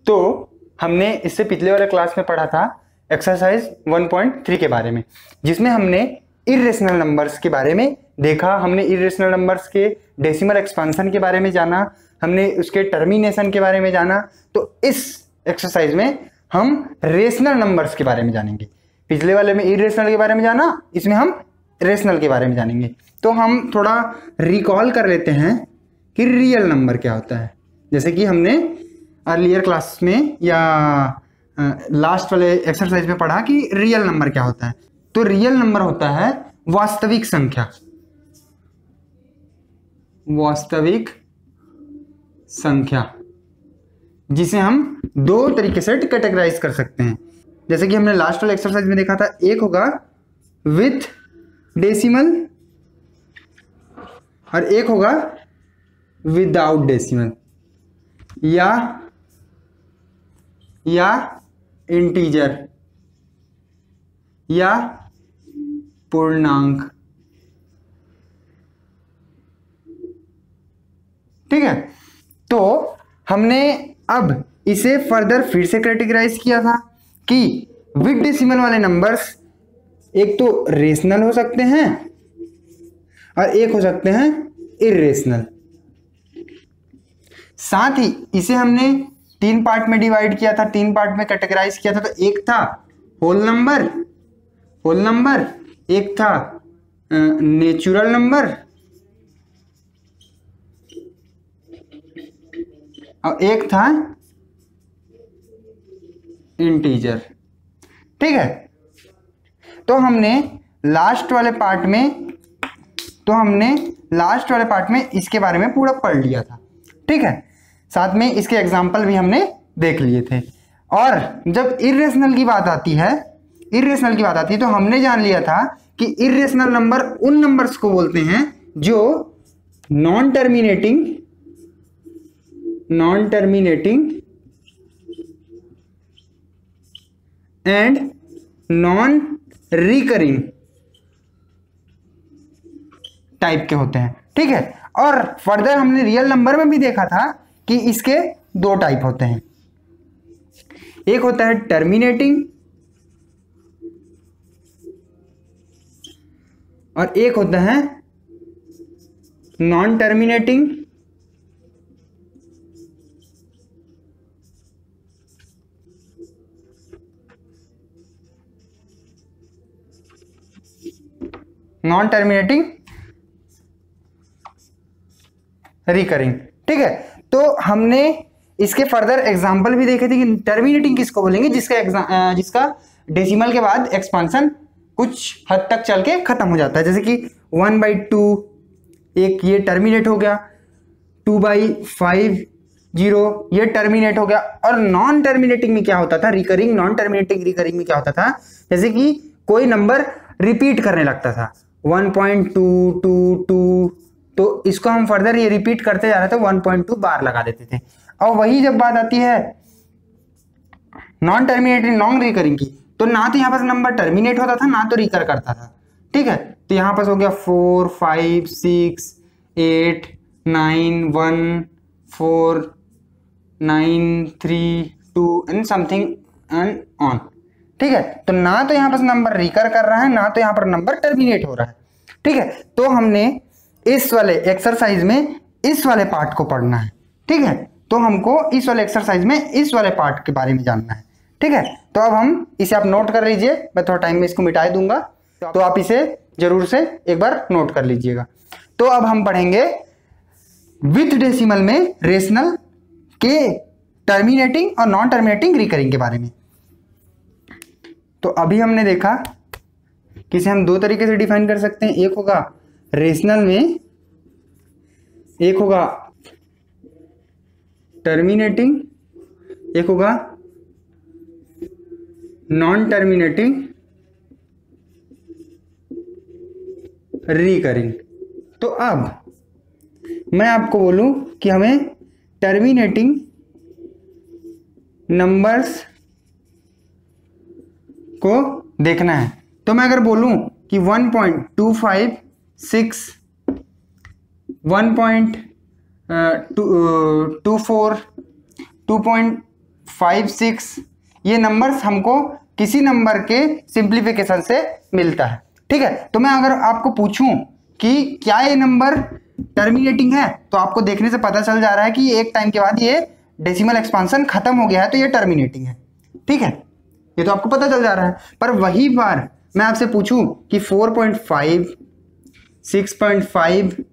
तो हमने इससे पिछले वाले क्लास में पढ़ा था एक्सरसाइज 1.3 के बारे में, जिसमें हमने इर्रेशनल नंबर्स के बारे में देखा, हमने इर्रेशनल नंबर्स के डेसिमल एक्सपेंशन के बारे में जाना, हमने उसके टर्मिनेशन के बारे में जाना। तो इस एक्सरसाइज में हम रेशनल नंबर्स के बारे में जानेंगे। पिछले वाले में इर्रेशनल के बारे में जाना, इसमें हम रेशनल के बारे में जानेंगे। तो हम थोड़ा रिकॉल कर लेते हैं कि रियल नंबर क्या होता है। जैसे कि हमने अर्लियर क्लास में या लास्ट वाले एक्सरसाइज में पढ़ा कि रियल नंबर क्या होता है। तो रियल नंबर होता है वास्तविक संख्या, वास्तविक संख्या, जिसे हम दो तरीके से कैटेगराइज कर सकते हैं। जैसे कि हमने लास्ट वाले एक्सरसाइज में देखा था, एक होगा विथ डेसिमल और एक होगा विदाउट डेसिमल या इंटीजर या पूर्णांक। ठीक है, तो हमने अब इसे फर्दर फिर से कैटेगराइज किया था कि विद डेसिमल वाले नंबर्स एक तो रेशनल हो सकते हैं और एक हो सकते हैं इर्रेशनल। साथ ही इसे हमने तीन पार्ट में डिवाइड किया था, तीन पार्ट में कैटेगराइज किया था। तो एक था होल नंबर, एक था नेचुरल नंबर और एक था इंटीजर। ठीक है, तो हमने लास्ट वाले पार्ट में इसके बारे में पूरा पढ़ लिया था। ठीक है, साथ में इसके एग्जाम्पल भी हमने देख लिए थे। और जब इर्रेशनल की बात आती है तो हमने जान लिया था कि इर्रेशनल नंबर उन नंबर्स को बोलते हैं जो non terminating and non recurring type के होते हैं। ठीक है, और फर्दर हमने रियल नंबर में भी देखा था कि इसके दो टाइप होते हैं, एक होता है टर्मिनेटिंग और एक होता है नॉन टर्मिनेटिंग रिकरिंग। ठीक है, तो हमने इसके फर्दर एग्जांपल भी देखे थे कि टर्मिनेटिंग किसको बोलेंगे, जिसका डेसिमल के बाद एक्सपांशन कुछ हद तक चल के खत्म हो जाता है। जैसे कि 1/2 एक ये टर्मिनेट हो गया, 2/5 0 ये टर्मिनेट हो गया। और नॉन टर्मिनेटिंग में क्या होता था, रिकरिंग में क्या होता था, जैसे कि कोई नंबर रिपीट करने लगता था 1.222, तो इसको हम फर्दर ये रिपीट करते जा रहे थे 1.2 बार लगा देते थे। और वही जब बात आती है नॉन टर्मिनेटिंग नॉन रिकरिंग की, तो ना तो यहाँ पर नंबर टर्मिनेट होता था ना तो रिकर करता था। ठीक है, तो यहाँ पर हो गया 4 5 6 8 9 1 4 9 3 2 एंड समथिंग एंड ऑन। ठीक है, तो ना तो यहाँ पर नंबर रिकर कर रहा है ना तो यहाँ पर नंबर टर्मिनेट हो रहा है। ठीक है, तो हमने इस वाले एक्सरसाइज में इस वाले पार्ट को पढ़ना है। ठीक है, तो हमको इस वाले एक्सरसाइज में इस वाले पार्ट के बारे में जानना है। ठीक है, तो अब हम इसे आप नोट कर लीजिए, मैं थोड़ा टाइम में इसको मिटा दूंगा, तो आप इसे जरूर से एक बार नोट कर लीजिएगा। तो अब हम पढ़ेंगे विथ डेसिमल में रेशनल के टर्मिनेटिंग और नॉन टर्मिनेटिंग रिकरिंग के बारे में। तो अभी हमने देखा कि इसे हम दो तरीके से डिफाइन कर सकते हैं, एक होगा रेशनल में, एक होगा टर्मिनेटिंग, एक होगा नॉन टर्मिनेटिंग रिकरिंग। तो अब मैं आपको बोलूं कि हमें टर्मिनेटिंग नंबर्स को देखना है, तो मैं अगर बोलूं कि 1.256 1.24 2.5 5 6 ये नंबर्स हमको किसी नंबर के सिंप्लीफिकेशन से मिलता है। ठीक है, तो मैं अगर आपको पूछूं कि क्या ये नंबर टर्मिनेटिंग है, तो आपको देखने से पता चल जा रहा है कि एक टाइम के बाद ये डेसिमल एक्सपांशन खत्म हो गया है, तो ये टर्मिनेटिंग है। ठीक है, ये तो आपको पता चल जा रहा है। पर वही बार मैं आपसे पूछूं कि 4.5 6.5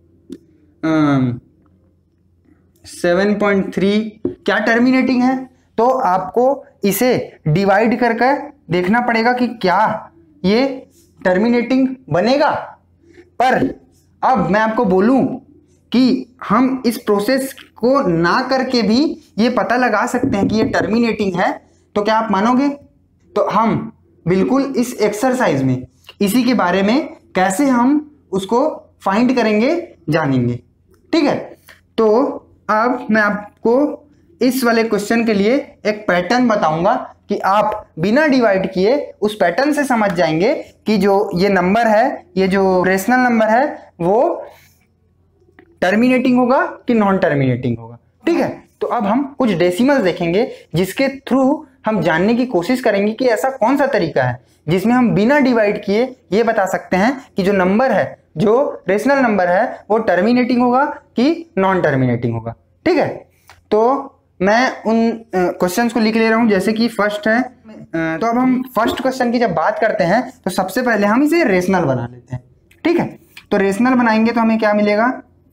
7.3 क्या टर्मिनेटिंग है, तो आपको इसे डिवाइड करके देखना पड़ेगा कि क्या ये टर्मिनेटिंग बनेगा। पर अब मैं आपको बोलूं कि हम इस प्रोसेस को ना करके भी ये पता लगा सकते हैं कि ये टर्मिनेटिंग है, तो क्या आप मानोगे? तो हम बिल्कुल इस एक्सरसाइज में इसी के बारे में कैसे हम उसको फाइंड करेंगे जानेंगे। ठीक है, तो अब मैं आपको इस वाले क्वेश्चन के लिए एक पैटर्न बताऊंगा कि आप बिना डिवाइड किए उस पैटर्न से समझ जाएंगे कि जो ये नंबर है, ये जो रेशनल नंबर है, वो टर्मिनेटिंग होगा कि नॉन टर्मिनेटिंग होगा। ठीक है, तो अब हम कुछ डेसिमल्स देखेंगे जिसके थ्रू हम जानने की कोशिश करेंगे कि ऐसा कौन सा तरीका है जिसमें हम बिना डिवाइड किए ये बता सकते हैं कि जो नंबर है, जो रेशनल नंबर है, वो टर्मिनेटिंग होगा कि नॉन टर्मिनेटिंग होगा। ठीक है, तो मैं उन क्वेश्चंस को लिख ले रहा हूं। जैसे कि फर्स्ट है, तो अब हम फर्स्ट क्वेश्चन की जब बात करते हैं तो सबसे पहले हम इसे रेशनल बना लेते हैं। ठीक है, तो रेशनल बनाएंगे तो हमें क्या मिलेगा,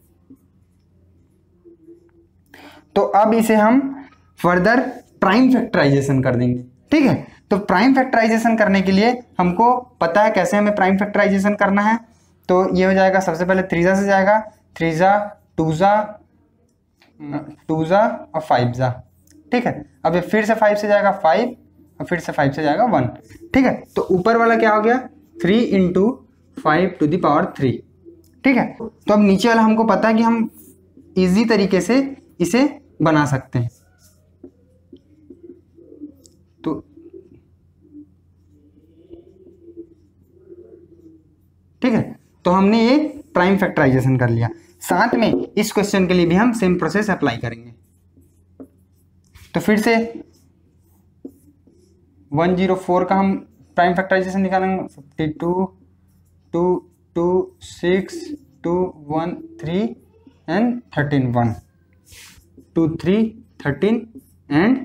तो अब इसे हम फर्दर प्राइम फैक्टराइजेशन कर देंगे। ठीक है, तो प्राइम फैक्टराइजेशन करने के लिए हमको पता है कैसे हमें प्राइम फैक्टराइजेशन करना है। तो ये हो जाएगा, सबसे पहले 3 से जाएगा, 3 2 और 5 ठीक है, अब ये फिर से 5 से जाएगा 5 और फिर से 5 से जाएगा 1। ठीक है, तो ऊपर वाला क्या हो गया, 3 × 5⁻3। ठीक है, तो अब नीचे वाला हमको पता है कि हम इजी तरीके से इसे बना सकते हैं। तो ठीक है, तो हमने ये प्राइम फैक्टराइजेशन कर लिया। साथ में इस क्वेश्चन के लिए भी हम सेम प्रोसेस अप्लाई करेंगे। तो फिर से 104 का हम प्राइम फैक्टराइजेशन निकालेंगे, 52 2 2 6 2 1 3 एंड 13 1 2 3 13 एंड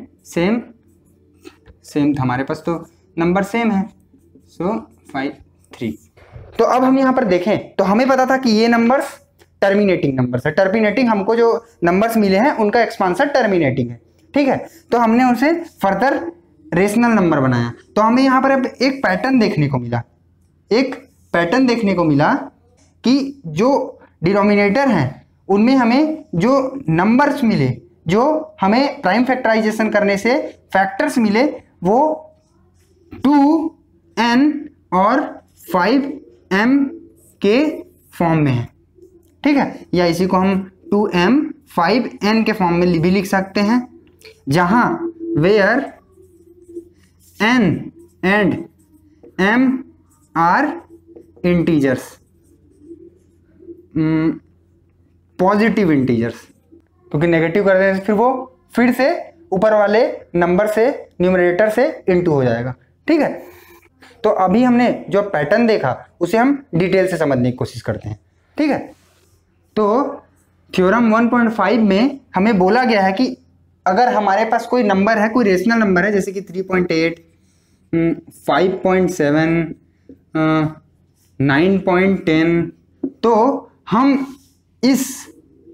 सेम हमारे पास तो नंबर सेम है, सो 5 3। तो अब हम यहाँ पर देखें तो हमें पता था कि ये नंबर्स टर्मिनेटिंग नंबर्स है। टर्मिनेटिंग हमको जो नंबर्स मिले हैं उनका एक्सपांशन टर्मिनेटिंग है। ठीक है, तो हमने उसे फर्दर रेशनल नंबर बनाया। तो हमें यहाँ पर अब एक पैटर्न देखने को मिला, कि जो डिनोमिनेटर हैं उनमें हमें जो नंबर्स मिले, जो हमें प्राइम फैक्टराइजेशन करने से फैक्टर्स मिले, वो 2n और 5m के फॉर्म में है। ठीक है, या इसी को हम 2m 5n के फॉर्म में भी लिख सकते हैं, जहां where n and m are integers, positive integers, क्योंकि नेगेटिव कर देने से फिर वो फिर से ऊपर वाले नंबर से न्यूमरेटर से इनटू हो जाएगा। ठीक है, तो अभी हमने जो पैटर्न देखा उसे हम डिटेल से समझने की कोशिश करते हैं। ठीक है, तो थ्योरम 1.5 में हमें बोला गया है कि अगर हमारे पास कोई नंबर है, कोई रेशनल नंबर है, जैसे कि 3.8 5.7 9.10, तो हम इस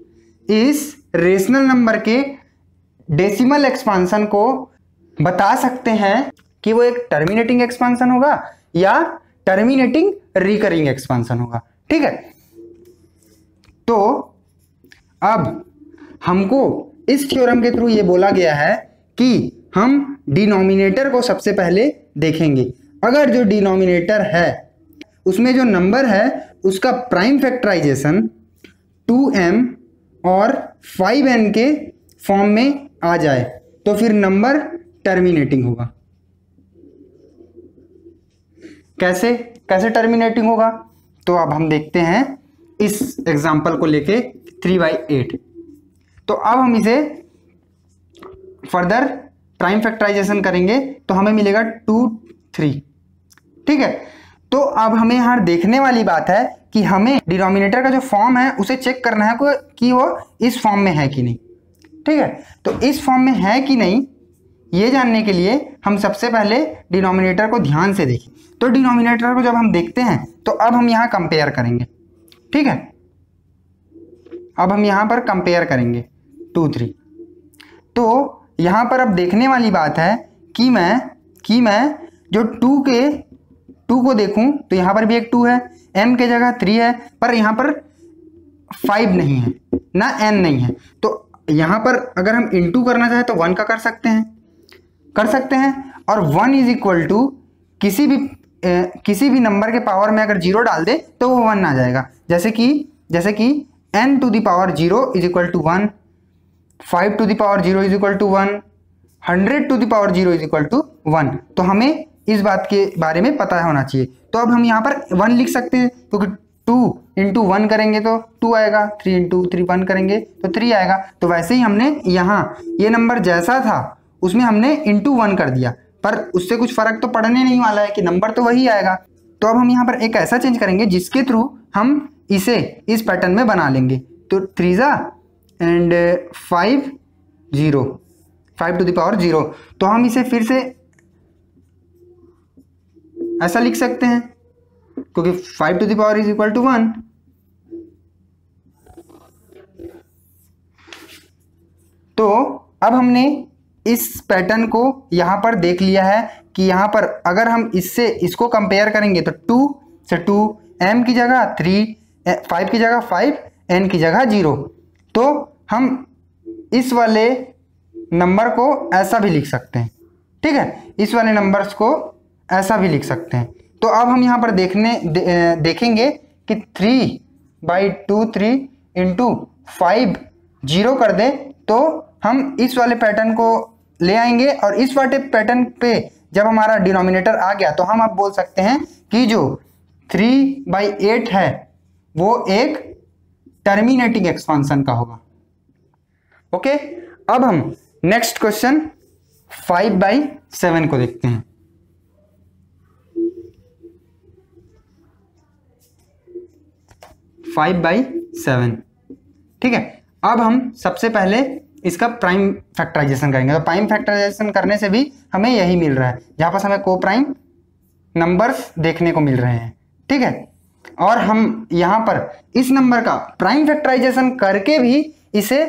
रेशनल नंबर के डेसिमल एक्सपांशन को बता सकते हैं कि वो एक टर्मिनेटिंग एक्सपांशन होगा या टर्मिनेटिंग रिकरिंग एक्सपांशन होगा। ठीक है, तो अब हमको इस थ्योरम के थ्रू ये बोला गया है कि हम डिनोमिनेटर को सबसे पहले देखेंगे। अगर जो डिनोमिनेटर है उसमें जो नंबर है उसका प्राइम फैक्टराइजेशन 2m और 5n के फॉर्म में आ जाए तो फिर नंबर टर्मिनेटिंग होगा। कैसे टर्मिनेटिंग होगा, तो अब हम देखते हैं इस एग्जाम्पल को लेके 3/8। तो अब हम इसे फर्दर प्राइम फैक्टराइजेशन करेंगे तो हमें मिलेगा 2 3। ठीक है, तो अब हमें यहाँ देखने वाली बात है कि हमें डिनोमिनेटर का जो फॉर्म है उसे चेक करना है कि वो इस फॉर्म में है कि नहीं। ठीक है, तो इस फॉर्म में है कि नहीं ये जानने के लिए हम सबसे पहले डिनोमिनेटर को ध्यान से देखें। तो डिनोमिनेटर को जब हम देखते हैं तो अब हम यहाँ कंपेयर करेंगे। ठीक है, अब हम यहाँ पर कंपेयर करेंगे 2 3। तो यहाँ पर अब देखने वाली बात है कि मैं जो 2 को देखूं तो यहाँ पर भी एक 2 है, m के जगह 3 है, पर यहाँ पर 5 नहीं है ना n नहीं है। तो यहाँ पर अगर हम इंटू करना चाहे तो 1 का कर सकते हैं और 1 इज इक्वल टू किसी भी नंबर के पावर में अगर 0 डाल दे तो वो 1 आ जाएगा। जैसे कि n to the power 0 is equal to 1, 5 to the power 0 is equal to 1, 100 to the power 0 is equal to 1। तो हमें इस बात के बारे में पता होना चाहिए। तो अब हम यहाँ पर 1 लिख सकते हैं क्योंकि 2 इंटू 1 करेंगे तो 2 आएगा, 3 इंटू 3 1 करेंगे तो 3 आएगा। तो वैसे ही हमने यहाँ ये नंबर जैसा था उसमें हमने इंटू 1 कर दिया, पर उससे कुछ फर्क तो पड़ने नहीं वाला है कि नंबर तो वही आएगा। तो अब हम यहाँ पर एक ऐसा चेंज करेंगे जिसके थ्रू हम इसे इस पैटर्न में बना लेंगे। तो 3 एंड 5 0, 5 टू द पावर 0। तो हम इसे फिर से ऐसा लिख सकते हैं क्योंकि 5 to the power is equal to 1। तो अब हमने इस पैटर्न को यहाँ पर देख लिया है कि यहाँ पर अगर हम इसको कंपेयर करेंगे तो 2 से 2, m की जगह 3, 5 की जगह 5, n की जगह 0। तो हम इस वाले नंबर को ऐसा भी लिख सकते हैं। ठीक है, इस वाले नंबर्स को ऐसा भी लिख सकते हैं। तो अब हम यहाँ पर देखेंगे कि 3/2 3 इंटू 5 0 कर दें तो हम इस वाले पैटर्न को ले आएंगे और इस वाले पैटर्न पे जब हमारा डिनोमिनेटर आ गया तो हम अब बोल सकते हैं कि जो 3/8 है वो एक टर्मिनेटिंग एक्सपांशन का होगा। ओके, अब हम नेक्स्ट क्वेश्चन 5/7 को देखते हैं। 5/7। ठीक है, अब हम सबसे पहले इसका प्राइम फैक्टराइजेशन करेंगे। तो प्राइम फैक्टराइजेशन करने से भी हमें यही मिल रहा है, जहां पर हमें को प्राइम नंबर्स देखने को मिल रहे हैं। ठीक है, और हम यहां पर इस नंबर का प्राइम फैक्टराइजेशन करके भी इसे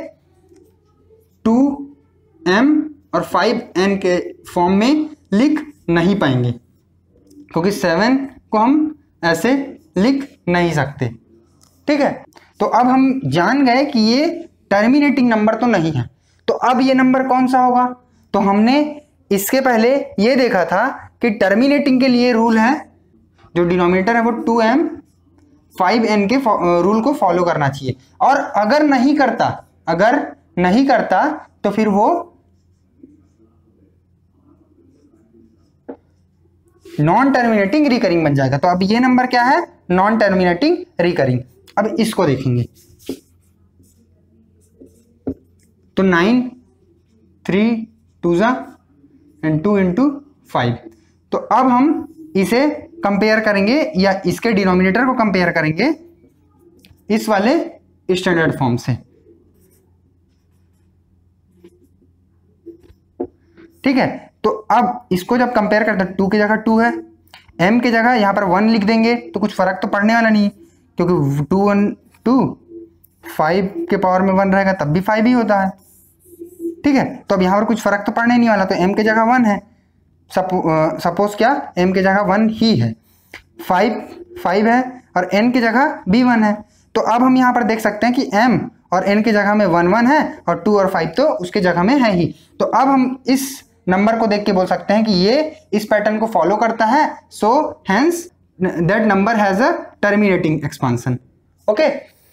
2m और 5n के फॉर्म में लिख नहीं पाएंगे क्योंकि 7 को हम ऐसे लिख नहीं सकते। ठीक है, तो अब हम जान गए कि ये टर्मिनेटिंग नंबर तो नहीं है। तो अब ये नंबर कौन सा होगा? तो हमने इसके पहले ये देखा था कि टर्मिनेटिंग के लिए रूल है, जो डिनोमिनेटर है वो 2m 5n के रूल को फॉलो करना चाहिए। और अगर नहीं करता तो फिर वो नॉन टर्मिनेटिंग रिकरिंग बन जाएगा। तो अब ये नंबर क्या है? Non terminating recurring. अब इसको देखेंगे तो 9 3 2 एंड 2 इंटू 5। तो अब हम इसे कंपेयर करेंगे या इसके डिनोमिनेटर को कंपेयर करेंगे इस वाले स्टैंडर्ड फॉर्म से। ठीक है, तो अब इसको जब कंपेयर करते हैं 2 की जगह 2 है, m की जगह यहां पर 1 लिख देंगे तो कुछ फर्क तो पड़ने वाला नहीं, क्योंकि 2 5 के पावर में 1 रहेगा तब भी 5 ही होता है। ठीक है, तो अब यहां पर कुछ फर्क तो पड़ने नहीं वाला, तो m की जगह 1 है। सपोज क्या m की जगह 1 ही है, 5 है और n की जगह भी 1 है। तो अब हम यहाँ पर देख सकते हैं कि m और n की जगह में 1 1 है और 2 और 5 तो उसके जगह में है ही। तो अब हम इस नंबर को देख के बोल सकते हैं कि ये इस पैटर्न को फॉलो करता है, so hence that number has a terminating expansion. Okay,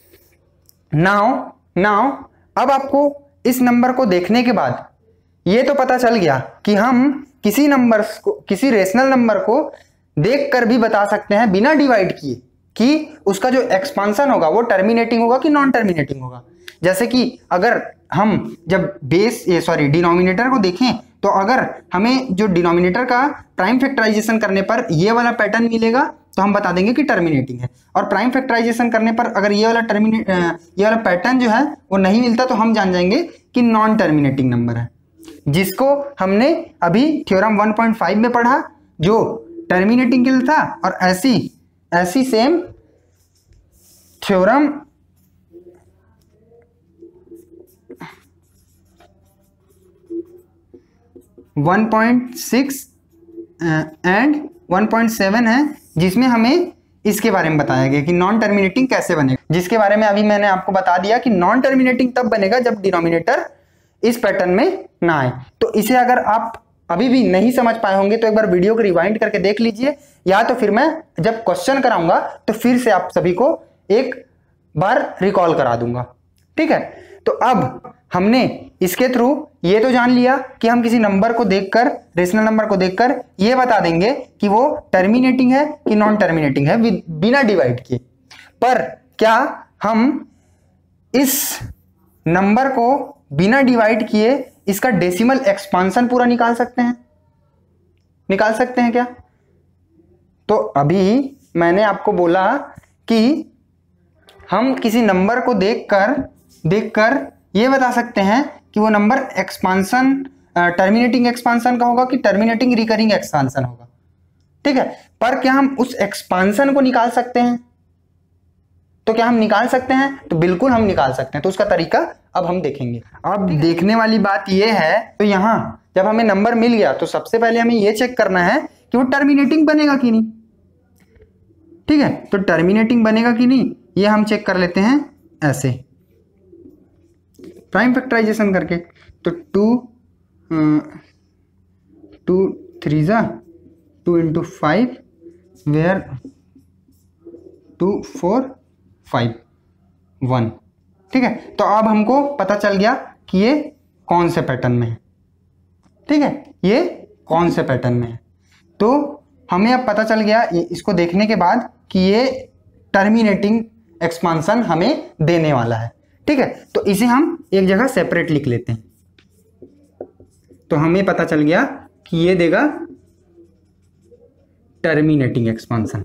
now अब आपको इस नंबर को देखने के बाद ये तो पता चल गया कि हम किसी रेशनल नंबर को देखकर भी बता सकते हैं बिना डिवाइड किए कि उसका जो एक्सपांशन होगा वो टर्मिनेटिंग होगा कि नॉन टर्मिनेटिंग होगा। जैसे कि अगर हम जब डिनोमिनेटर को देखें तो अगर हमें जो डिनोमिनेटर का प्राइम फैक्टराइजेशन करने पर ये वाला पैटर्न मिलेगा तो हम बता देंगे कि टर्मिनेटिंग है, और प्राइम फैक्टराइजेशन करने पर अगर ये वाला पैटर्न जो है वो नहीं मिलता तो हम जान जाएंगे कि नॉन टर्मिनेटिंग नंबर है, जिसको हमने अभी थ्योरम 1.5 में पढ़ा जो टर्मिनेटिंग के लिए था, और ऐसी सेम थ्योरम 1.6 एंड 1.7 है, जिसमें हमें इसके बारे में बताया गया कि नॉन टर्मिनेटिंग कैसे बनेगा, जिसके बारे में अभी मैंने आपको बता दिया कि नॉन टर्मिनेटिंग तब बनेगा जब डिनोमिनेटर इस पैटर्न में ना आए। तो इसे अगर आप अभी भी नहीं समझ पाए होंगे तो एक बार वीडियो को रिवाइंड करके देख लीजिए, या तो फिर मैं जब क्वेश्चन कराऊंगा तो फिर से आप सभी को एक बार रिकॉल करा दूंगा। ठीक है, तो अब हमने इसके थ्रू ये तो जान लिया कि हम किसी नंबर को देखकर, रेशनल नंबर को देखकर ये बता देंगे कि वो टर्मिनेटिंग है कि नॉन टर्मिनेटिंग है बिना डिवाइड किए। पर क्या हम इस नंबर को बिना डिवाइड किए इसका डेसिमल एक्सपांशन पूरा निकाल सकते हैं? निकाल सकते हैं क्या? तो अभी मैंने आपको बोला कि हम किसी नंबर को देखकर ये बता सकते हैं कि वो नंबर एक्सपांशन टर्मिनेटिंग एक्सपांशन का होगा कि टर्मिनेटिंग रिकरिंग एक्सपांशन होगा। ठीक है, पर क्या हम उस एक्सपांशन को निकाल सकते हैं? तो क्या हम निकाल सकते हैं? तो बिल्कुल हम निकाल सकते हैं। तो उसका तरीका अब हम देखेंगे। अब देखने वाली बात ये है, तो यहां जब हमें नंबर मिल गया तो सबसे पहले हमें ये चेक करना है कि वो टर्मिनेटिंग बनेगा कि नहीं। ठीक है, तो टर्मिनेटिंग बनेगा कि नहीं ये हम चेक कर लेते हैं ऐसे प्राइम फैक्टराइजेशन करके। तो 2 3 जा 2 into 5 where 2 4 5 1। ठीक है, तो अब हमको पता चल गया कि ये कौन से पैटर्न में है। ठीक है, ये कौन से पैटर्न में है, तो हमें अब पता चल गया इसको देखने के बाद कि ये टर्मिनेटिंग एक्सपांशन हमें देने वाला है। ठीक है, तो इसे हम एक जगह सेपरेट लिख लेते हैं। तो हमें पता चल गया कि ये देगा टर्मिनेटिंग एक्सपांशन।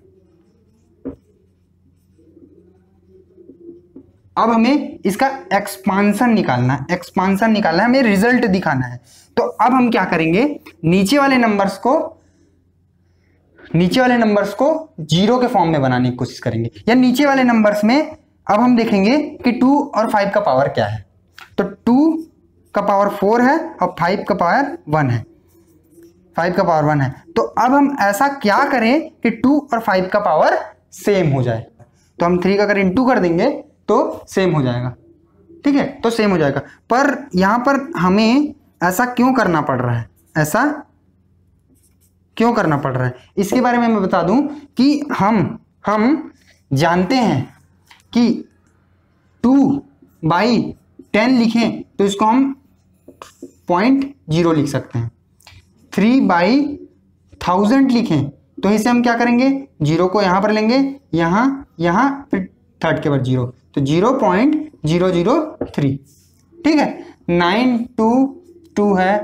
अब हमें इसका एक्सपांशन निकालना है, हमें रिजल्ट दिखाना है। तो अब हम क्या करेंगे, नीचे वाले नंबर्स को जीरो के फॉर्म में बनाने की कोशिश करेंगे, या नीचे वाले नंबर्स में अब हम देखेंगे कि 2 और 5 का पावर क्या है। तो 2 का पावर 4 है और 5 का पावर 1 है। 5 का पावर 1 है। तो अब हम ऐसा क्या करें कि 2 और 5 का पावर सेम हो जाए। तो हम 3 का अगर इंटू कर देंगे तो सेम हो जाएगा। ठीक है, तो सेम हो जाएगा। पर यहां पर हमें ऐसा क्यों करना पड़ रहा है, इसके बारे में मैं बता दूं कि हम जानते हैं कि 2/10 लिखें तो इसको हम 0.0 लिख सकते हैं। 3/1000 लिखें तो इसे हम क्या करेंगे, 0 को यहां पर लेंगे, यहां फिर थर्ड के बाद 0, तो 0.003। ठीक है, 922 है,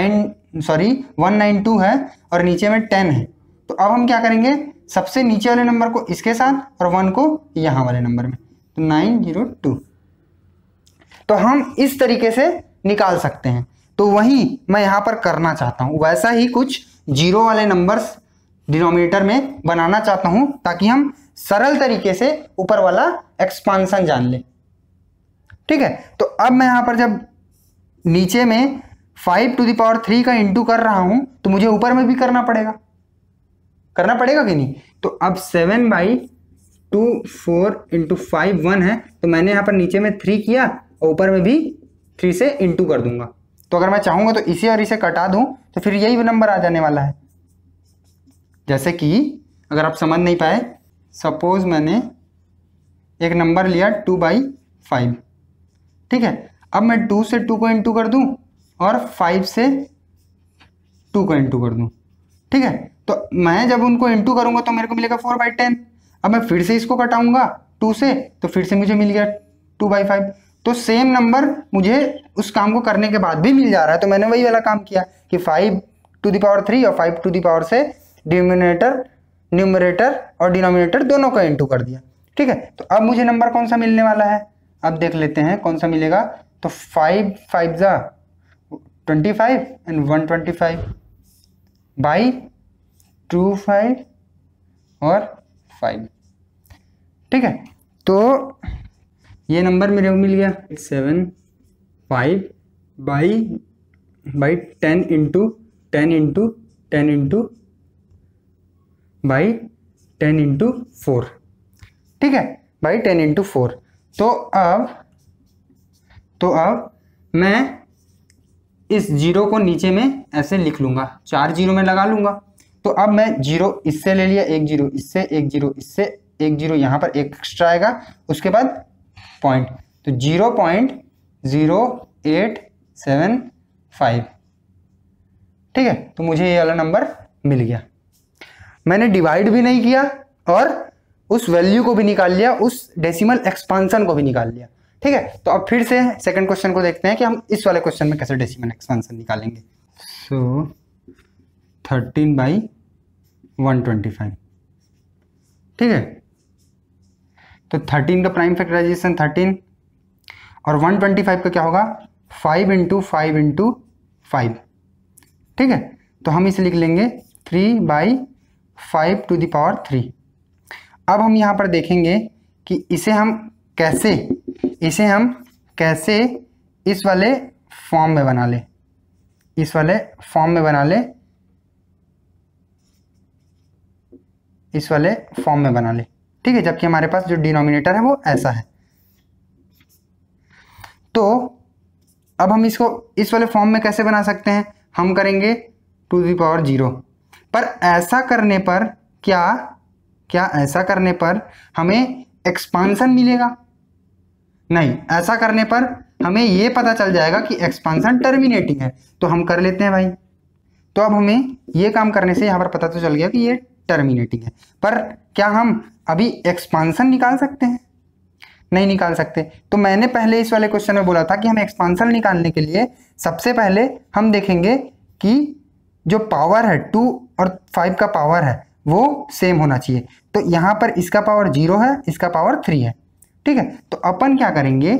192 है और नीचे में 10 है। तो अब हम क्या करेंगे, सबसे नीचे वाले नंबर को इसके साथ और 1 को यहाँ वाले नंबर में, तो 902। तो हम इस तरीके से निकाल सकते हैं। तो वही मैं यहाँ पर करना चाहता हूँ, वैसा ही कुछ जीरो वाले नंबर्स डिनोमिनेटर में बनाना चाहता हूँ ताकि हम सरल तरीके से ऊपर वाला एक्सपांशन जान लें। ठीक है, तो अब मैं यहाँ पर जब नीचे में 5³ का इंटू कर रहा हूँ तो मुझे ऊपर में भी करना पड़ेगा कि नहीं। तो अब 7/2 4 × 5 1 है, तो मैंने यहाँ पर नीचे में 3 किया और ऊपर में भी 3 से इंटू कर दूंगा। तो अगर मैं चाहूँगा तो इसे और इसे कटा दूं तो फिर यही नंबर आ जाने वाला है। जैसे कि अगर आप समझ नहीं पाए, सपोज मैंने एक नंबर लिया 2/5। ठीक है, अब मैं 2 से 2 को इंटू कर दूं और 5 से 2 को इंटू कर दूं। ठीक है, तो मैं जब उनको इंटू करूंगा तो मेरे को मिलेगा 4/10। अब मैं फिर से इसको कटाऊंगा 2 से, तो फिर से मुझे मिल गया 2/5। तो सेम नंबर मुझे उस काम को करने के बाद भी मिल जा रहा है, तो मैंने वही वाला काम किया कि 5⁻³ और 5⁻, से न्यूमरेटर और डिनोमिनेटर दोनों का इंटू कर दिया। ठीक है, तो अब मुझे नंबर कौन सा मिलने वाला है, अब देख लेते हैं कौन सा मिलेगा। तो 5 5 जा 25 एंड 125 बाई 2 5 और 5। ठीक है, तो ये नंबर मेरे को मिल गया 7 5 by 10 into 10 into 10 into by 10 into 4। ठीक है, बाई 10 इंटू 4। तो अब मैं इस जीरो को नीचे में ऐसे लिख लूंगा, 4 जीरो में लगा लूंगा। तो अब मैं जीरो इससे ले लिया, एक जीरो इससे, एक जीरो इससे, एक जीरो यहाँ पर एक एक्स्ट्रा आएगा, उसके बाद पॉइंट, तो 0.0875। ठीक है, तो मुझे ये वाला नंबर मिल गया। मैंने डिवाइड भी नहीं किया और उस वैल्यू को भी निकाल लिया, उस डेसिमल एक्सपांसन को भी निकाल लिया। ठीक है, तो अब फिर से सेकंड क्वेश्चन को देखते हैं कि हम इस वाले क्वेश्चन में कैसे डेसिमल एक्सपांसन निकालेंगे। सो 13/125। ठीक है, तो 13 का प्राइम फैक्टराइजेशन 13 और 125 का क्या होगा 5 इंटू 5 इंटू 5। ठीक है, तो हम इसे लिख लेंगे 3/5⁻3। अब हम यहाँ पर देखेंगे कि इसे हम कैसे इस वाले फॉर्म में बना ले, ठीक है, जबकि हमारे पास जो डिनोमिनेटर है वो ऐसा है। तो अब हम इसको इस वाले फॉर्म में कैसे बना सकते हैं, हम करेंगे 2⁻0। पर ऐसा करने पर क्या ऐसा करने पर हमें एक्सपांसन मिलेगा? नहीं, ऐसा करने पर हमें ये पता चल जाएगा कि एक्सपांसन टर्मिनेटिंग है, तो हम कर लेते हैं भाई। तो अब हमें ये काम करने से यहाँ पर पता तो चल गया कि ये टर्मिनेटिंग है, पर क्या हम अभी एक्सपांसन निकाल सकते हैं? नहीं निकाल सकते। तो मैंने पहले इस वाले क्वेश्चन में बोला था कि हम एक्सपांसन निकालने के लिए सबसे पहले हम देखेंगे कि जो पावर है 2 और 5 का पावर है वो सेम होना चाहिए। तो यहाँ पर इसका पावर 0 है, इसका पावर 3 है। ठीक है, तो अपन क्या करेंगे,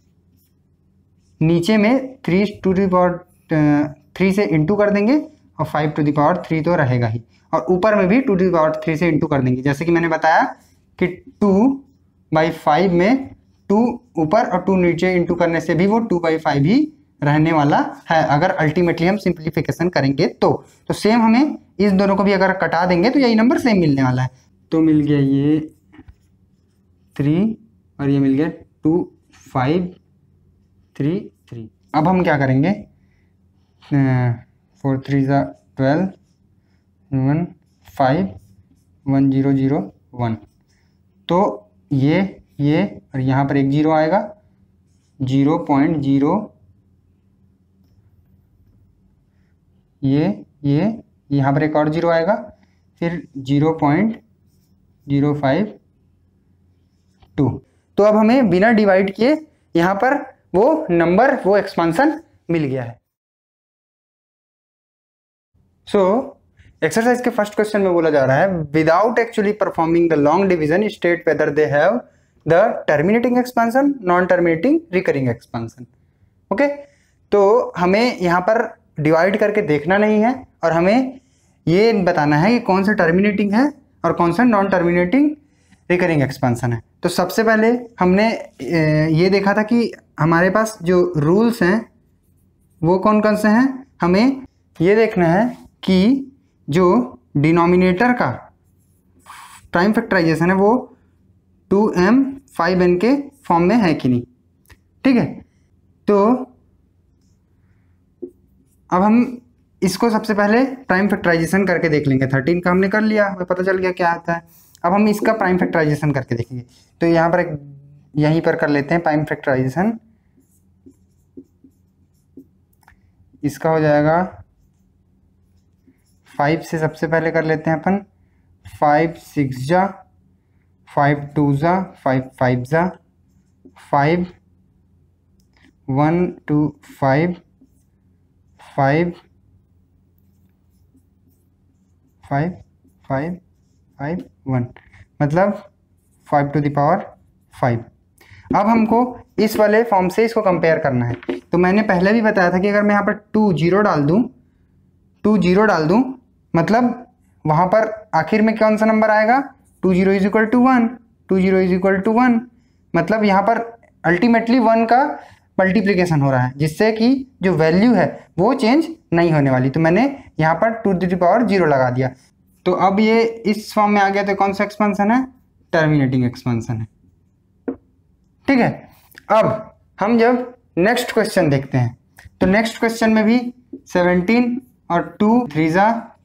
नीचे में 3 से इंटू कर देंगे और 5⁻3 तो रहेगा ही, और ऊपर में भी 2⁻3 से इंटू कर देंगे। जैसे कि मैंने बताया कि 2/5 में 2 ऊपर और 2 नीचे इंटू करने से भी वो 2/5 ही रहने वाला है, अगर अल्टीमेटली हम सिंप्लीफिकेशन करेंगे तो सेम हमें इस दोनों को भी अगर कटा देंगे तो यही नंबर सेम मिलने वाला है। तो मिल गया ये 3 और ये मिल गया 2 5 3 3। अब हम क्या करेंगे, 4 3 12 1 5 1 0 0 1। तो ये और यहाँ पर एक 0 आएगा, 0.0, ये यहाँ पर एक और 0 आएगा, फिर 0.052। तो अब हमें बिना डिवाइड किए यहाँ पर वो एक्सपांसन मिल गया है। सो एक्सरसाइज के फर्स्ट क्वेश्चन में बोला जा रहा है, without actually performing the long division state whether they have the terminating expansion, non terminating, recurring expansion. Okay, तो हमें यहाँ पर डिवाइड करके देखना नहीं है और हमें ये बताना है कि कौन सा टर्मिनेटिंग है और कौन सा नॉन टर्मिनेटिंग रिकरिंग एक्सपांसन है। तो सबसे पहले हमने ये देखा था कि हमारे पास जो रूल्स हैं वो कौन कौन से हैं। हमें ये देखना है कि जो डिनोमिनेटर का प्राइम फैक्टराइजेशन है वो 2m 5n के फॉर्म में है कि नहीं। ठीक है, तो अब हम इसको सबसे पहले प्राइम फैक्टराइजेशन करके देख लेंगे। 13 का हमने कर लिया, हमें पता चल गया क्या आता है। अब हम इसका प्राइम फैक्टराइजेशन करके देखेंगे। तो यहाँ पर यहीं पर कर लेते हैं प्राइम फैक्टराइजेशन। इसका हो जाएगा 5 से सबसे पहले कर लेते हैं अपन, 5 6 जा, 5 2 जा, 5 5 जा, 5 1 2 5 5 5 5 5 1, मतलब 5 टू द पावर 5। अब हमको इस वाले फॉर्म से इसको कंपेयर करना है। तो मैंने पहले भी बताया था कि अगर मैं यहाँ पर 2 0 डाल दूँ मतलब वहाँ पर आखिर में कौन सा नंबर आएगा, 2 0 is equal to 1, 2 0 is equal to 1, मतलब यहाँ पर अल्टीमेटली 1 का मल्टीप्लिकेशन हो रहा है, जिससे कि जो वैल्यू है वो चेंज नहीं होने वाली। तो मैंने यहाँ पर 2 टू द पावर 0 लगा दिया। तो अब ये इस फॉर्म में आ गया। तो कौन सा एक्सपेंशन है, टर्मिनेटिंग एक्सपेंशन है। ठीक है, अब हम जब नेक्स्ट क्वेश्चन देखते हैं तो नेक्स्ट क्वेश्चन में भी 17 और 2 3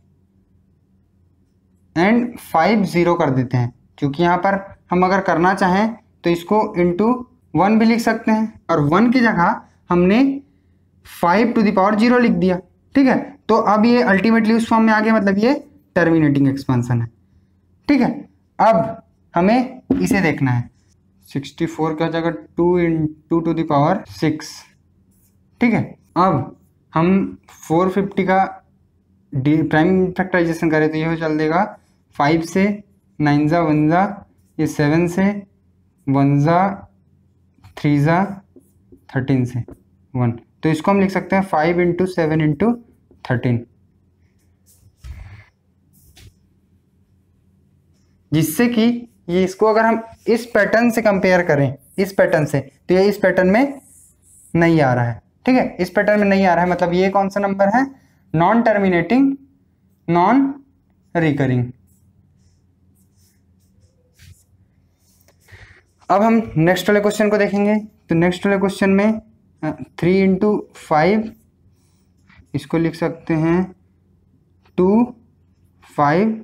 एंड 5 0 कर देते हैं, क्योंकि यहाँ पर हम अगर करना चाहें तो इसको इंटू 1 भी लिख सकते हैं, और 1 की जगह हमने 5 टू द पावर 0 लिख दिया। ठीक है, तो अब ये अल्टीमेटली उस फॉर्म में आ गया, मतलब ये टर्मिनेटिंग एक्सपेंशन है। ठीक है, अब हमें इसे देखना है। 64 का जगह 2 टू द पावर 6। ठीक है, अब हम 450 का प्राइम फैक्टराइजेशन करें तो ये चल देगा 5 से 9 जा 1 जा, ये 7 से 1 जा 3 जा 13 से 1। तो इसको हम लिख सकते हैं 5 इंटू 7 इंटू 13, जिससे कि ये इसको अगर हम इस पैटर्न से कंपेयर करें, इस पैटर्न से, तो ये इस पैटर्न में नहीं आ रहा है। ठीक है, इस पैटर्न में नहीं आ रहा है, मतलब ये कौन सा नंबर है, नॉन टर्मिनेटिंग नॉन रिकरिंग। अब हम नेक्स्ट वाले क्वेश्चन को देखेंगे। तो नेक्स्ट वाले क्वेश्चन में 3 इंटू 5, इसको लिख सकते हैं 2 5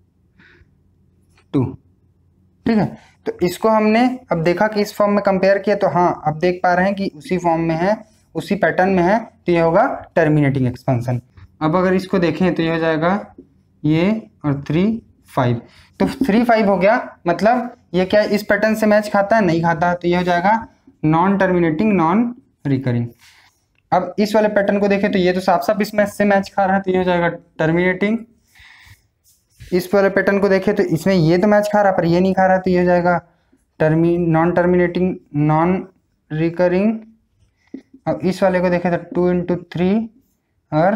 2। ठीक है, तो इसको हमने अब देखा कि इस फॉर्म में कंपेयर किया, तो हाँ अब देख पा रहे हैं कि उसी फॉर्म में है, उसी पैटर्न में है, तो ये होगा टर्मिनेटिंग एक्सपेंशन। अब अगर इसको देखें तो ये हो जाएगा ये और 3 5, तो 3 5 हो गया, मतलब ये क्या इस पैटर्न से मैच खाता है, नहीं खाता, तो ये हो जाएगा नॉन टर्मिनेटिंग नॉन रिकरिंग। अब इस वाले पैटर्न को देखें तो ये तो साफ साफ इस मैच से मैच खा रहा है, तो ये हो जाएगा टर्मिनेटिंग। इस वाले पैटर्न को देखें तो इसमें ये तो मैच खा रहा पर ये नहीं खा रहा, तो ये हो जाएगा नॉन टर्मिनेटिंग नॉन रिकरिंग। अब इस वाले को देखें तो 2 इंटू 3 और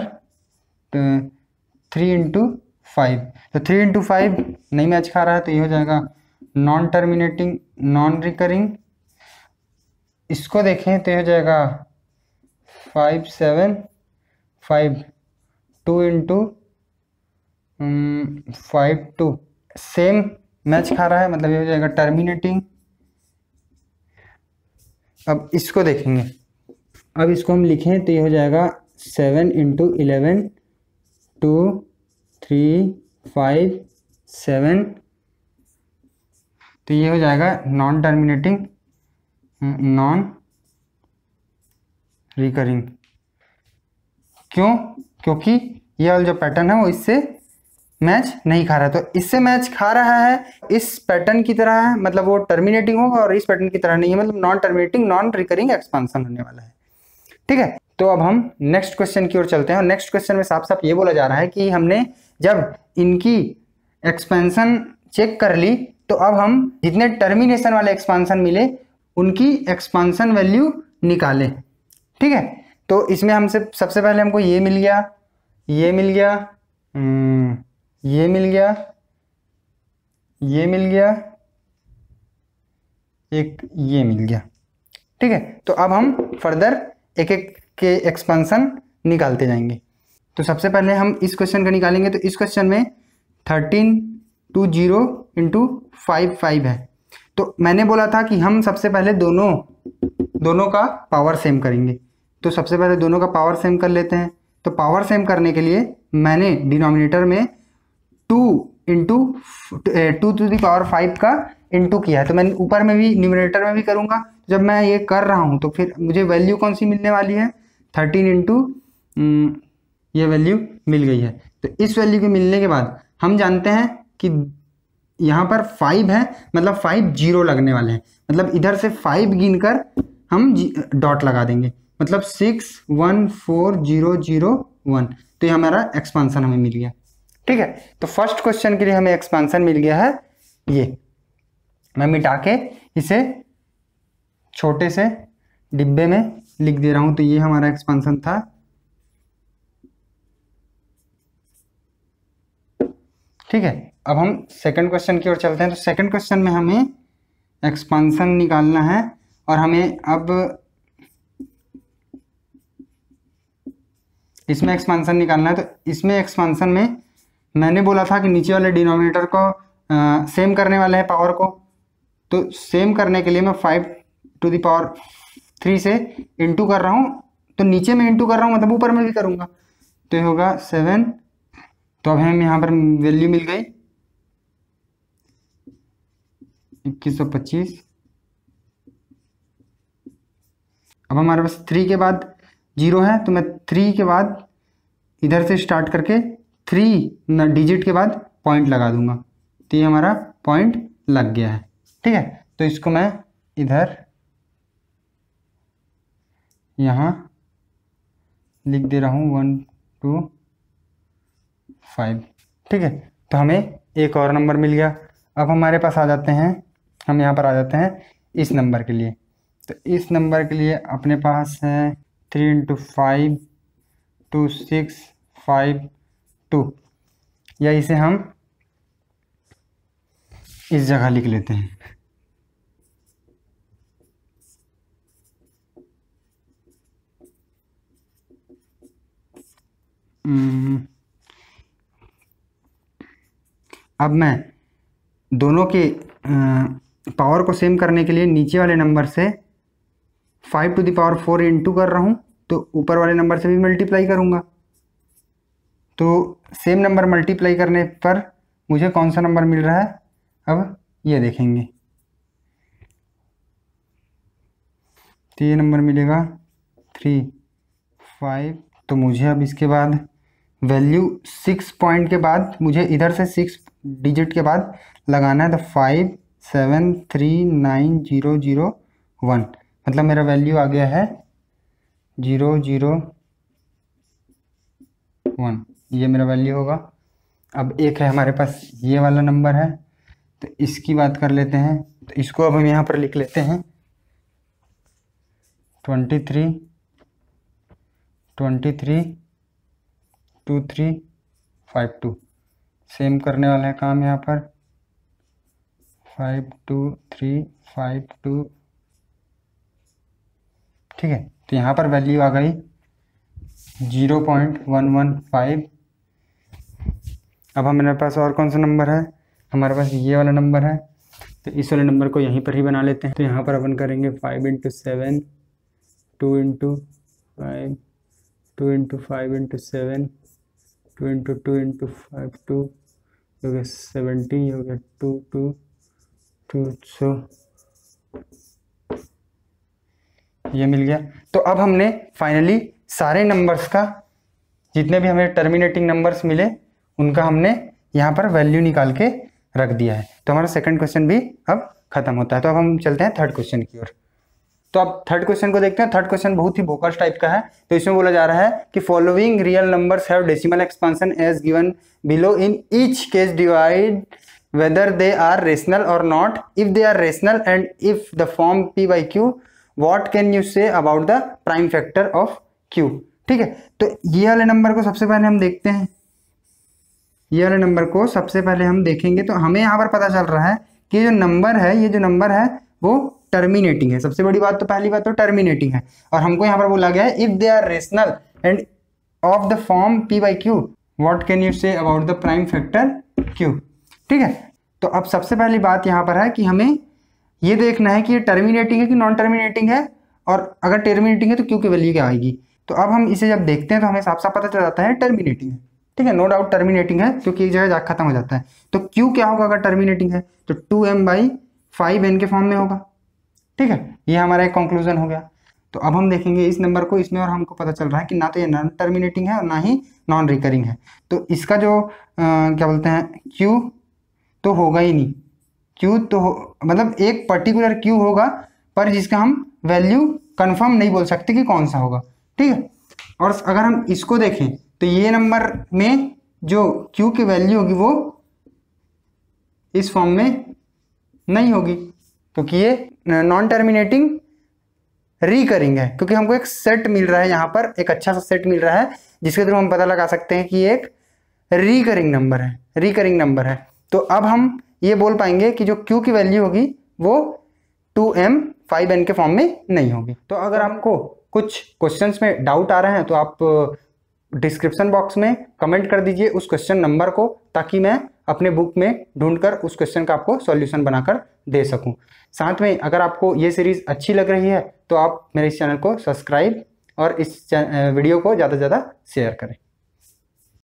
3 इंटू 5, तो 3 इंटू 5 नहीं मैच खा रहा है, तो ये हो जाएगा नॉन टर्मिनेटिंग नॉन रिकरिंग। इसको देखें तो ये हो जाएगा 5 7 5, 2 इंटू 5 2, सेम मैच खा रहा है, मतलब ये हो जाएगा टर्मिनेटिंग। अब इसको देखेंगे, अब इसको हम लिखें तो ये हो जाएगा 7 इंटू 11 2 3 5 7, तो ये हो जाएगा नॉन टर्मिनेटिंग नॉन रिकरिंग। क्यों? क्योंकि ये वाला जो पैटर्न है वो इससे मैच नहीं खा रहा है, तो इससे मैच खा रहा है इस पैटर्न की तरह है, मतलब वो टर्मिनेटिंग होगा, और इस पैटर्न की तरह नहीं है, मतलब non terminating non recurring expansion होने वाला है। ठीक है, तो अब हम नेक्स्ट क्वेश्चन की ओर चलते हैं, और नेक्स्ट क्वेश्चन में साफ साफ ये बोला जा रहा है कि हमने जब इनकी एक्सपेंशन चेक कर ली, तो अब हम जितने टर्मिनेशन वाले एक्सपेंशन मिले उनकी एक्सपेंशन वैल्यू निकालें। ठीक है, तो इसमें हमसे सबसे पहले हमको ये मिल गया, ये मिल गया, ये मिल गया, ये मिल गया, एक ये मिल गया। ठीक है, तो अब हम फर्दर एक एक के एक्सपेंशन निकालते जाएंगे। तो सबसे पहले हम इस क्वेश्चन का निकालेंगे। तो इस क्वेश्चन में 13 2 0 इंटू 5 5 है। तो मैंने बोला था कि हम सबसे पहले दोनों का पावर सेम करेंगे, तो सबसे पहले दोनों का पावर सेम कर लेते हैं। तो पावर सेम करने के लिए मैंने डिनोमिनेटर में 2 इंटू 2 टू द पावर 5 का इंटू किया है, तो मैं ऊपर में भी न्यूमरेटर में भी करूँगा। जब मैं ये कर रहा हूँ तो फिर मुझे वैल्यू कौन सी मिलने वाली है, 13 इंटू ये वैल्यू मिल गई है। तो इस वैल्यू के मिलने के बाद हम जानते हैं कि यहाँ पर 5 है, मतलब 5 0 लगने वाले हैं, मतलब इधर से 5 गिनकर हम डॉट लगा देंगे, मतलब 614,001। तो ये हमारा एक्सपांसन हमें मिल गया। ठीक है, तो फर्स्ट क्वेश्चन के लिए हमें एक्सपांसन मिल गया है। ये मैं मिटा के इसे छोटे से डिब्बे में लिख दे रहा हूं। तो ये हमारा एक्सपांसन था। ठीक है, अब हम सेकंड क्वेश्चन की ओर चलते हैं। तो सेकंड क्वेश्चन में हमें एक्सपांसन निकालना है और हमें अब इसमें एक्सपांसन निकालना है। तो इसमें एक्सपांसन में मैंने बोला था कि नीचे वाले डिनोमिनेटर को सेम करने वाले हैं पावर को। तो सेम करने के लिए मैं 5⁻³ से इंटू कर रहा हूँ। तो नीचे में इंटू कर रहा हूँ, मतलब ऊपर में भी करूँगा। तो ये होगा 7। तो अब हमें यहाँ पर वैल्यू मिल गई 2125। अब हमारे पास 3 के बाद 0 है, तो मैं 3 के बाद इधर से स्टार्ट करके 3 डिजिट के बाद पॉइंट लगा दूंगा। तो ये हमारा पॉइंट लग गया है। ठीक है, तो इसको मैं इधर यहाँ लिख दे रहा हूँ 1 2 5। ठीक है, तो हमें एक और नंबर मिल गया। अब हमारे पास आ जाते हैं, हम यहाँ पर आ जाते हैं इस नंबर के लिए। तो इस नंबर के लिए अपने पास है 3 × 5 2 6 5 2, या इसे हम इस जगह लिख लेते हैं। अब मैं दोनों के पावर को सेम करने के लिए नीचे वाले नंबर से 5⁴ इंटू कर रहा हूँ, तो ऊपर वाले नंबर से भी मल्टीप्लाई करूँगा। तो सेम नंबर मल्टीप्लाई करने पर मुझे कौन सा नंबर मिल रहा है, अब ये देखेंगे। तो ये नंबर मिलेगा 3 5। तो मुझे अब इसके बाद वैल्यू 6 पॉइंट के बाद मुझे इधर से 6 डिजिट के बाद लगाना है। तो 5 7 3 9 0 0 1, मतलब मेरा वैल्यू आ गया है 0 0 1। ये मेरा वैल्यू होगा। अब एक है हमारे पास ये वाला नंबर है, तो इसकी बात कर लेते हैं। तो इसको अब हम यहाँ पर लिख लेते हैं 23 23 2 3 5 2। सेम करने वाला है काम यहाँ पर 5 2 3 5 2। ठीक है, तो यहाँ पर वैल्यू आ गई 0.115। अब हमारे पास और कौन सा नंबर है, हमारे पास ये वाला नंबर है। तो इस वाले नंबर को यहीं पर ही बना लेते हैं। तो यहाँ पर अपन करेंगे 5 × 7 2 × 5 2 × 5 × 7 2 × 2 × 5 2 हो गया 70, हो गया 2 2 200। ये मिल गया। तो अब हमने फाइनली सारे नंबर्स का, जितने भी हमें टर्मिनेटिंग नंबर्स मिले, उनका हमने यहाँ पर वैल्यू निकाल के रख दिया है। तो हमारा सेकंड क्वेश्चन भी अब खत्म होता है। तो अब हम चलते हैं थर्ड क्वेश्चन की ओर। तो अब थर्ड क्वेश्चन को देखते हैं। थर्ड क्वेश्चन बहुत ही बोकस टाइप का है। तो इसमें बोला जा रहा है कि following real numbers have decimal expansion as given below, in each case divide whether they are rational or not. If they are rational and if the form p/q, what can you say about the prime factor of q? ठीक है, तो ये वाले number को सबसे पहले हम देखते हैं। ये वाले नंबर को सबसे पहले हम देखेंगे तो हमें यहाँ पर पता चल रहा है कि जो नंबर है, ये जो नंबर है वो टर्मिनेटिंग है। सबसे बड़ी बात तो, पहली बात तो टर्मिनेटिंग है। और हमको यहाँ पर बोला गया है if they are rational and of the form p/q, what can you say about the prime factor q? ठीक है, तो अब सबसे पहली बात यहाँ पर है कि हमें ये देखना है कि ये टर्मिनेटिंग है कि नॉन टर्मिनेटिंग है, और अगर टर्मिनेटिंग है तो क्यू की वैल्यू क्या आएगी। तो अब हम इसे जब देखते हैं तो हमें साफ साफ पता चल जाता है टर्मिनेटिंग है। ठीक है, नो डाउट टर्मिनेटिंग है, क्योंकि एक जगह जाकर खत्म हो जाता है। तो क्यू क्या होगा अगर टर्मिनेटिंग है, तो 2m/5n के फॉर्म में होगा। ठीक है, ये हमारा एक कंक्लूजन हो गया। तो अब हम देखेंगे इस नंबर को, इसमें और हमको पता चल रहा है कि ना तो ये नॉन टर्मिनेटिंग है और ना ही नॉन रिकरिंग है। तो इसका जो क्या बोलते हैं, क्यू तो होगा ही नहीं। क्यू तो मतलब एक पर्टिकुलर क्यू होगा पर जिसका हम वैल्यू कंफर्म नहीं बोल सकते कि कौन सा होगा, ठीक है। और अगर हम इसको देखें तो ये नंबर में जो Q की वैल्यू होगी वो इस फॉर्म में नहीं होगी, क्योंकि ये नॉन टर्मिनेटिंग रिकरिंग है, क्योंकि हमको एक सेट मिल रहा है यहाँ पर, एक अच्छा सा सेट मिल रहा है जिसके थ्रू हम पता लगा सकते हैं कि ये एक रिकरिंग नंबर है, रिकरिंग नंबर है। तो अब हम ये बोल पाएंगे कि जो Q की वैल्यू होगी वो 2m 5n के फॉर्म में नहीं होगी। तो अगर आपको कुछ क्वेश्चंस में डाउट आ रहे हैं तो आप डिस्क्रिप्शन बॉक्स में कमेंट कर दीजिए उस क्वेश्चन नंबर को, ताकि मैं अपने बुक में ढूंढकर उस क्वेश्चन का आपको सॉल्यूशन बनाकर दे सकूं। साथ में अगर आपको ये सीरीज अच्छी लग रही है तो आप मेरे इस चैनल को सब्सक्राइब और इस वीडियो को ज़्यादा से ज़्यादा शेयर करें।